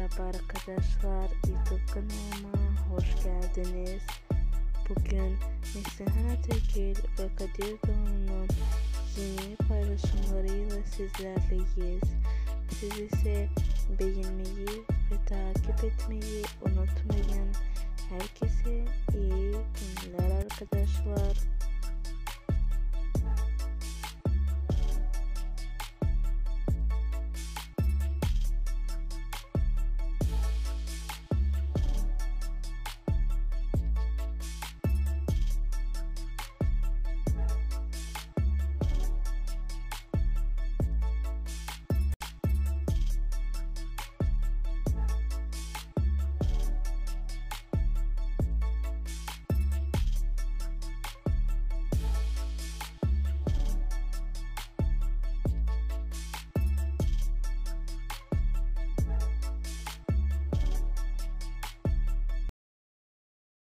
Merhaba arkadaşlar, YouTube kanalıma hoş geldiniz. Bugün Neslihan Atagül ve Kadir Doğan'ın yeni paylaşımlarıyla sizlerleyiz. Siz ise beğenmeyi ve takip etmeyi unutmayın. Herkese iyi günler arkadaşlar.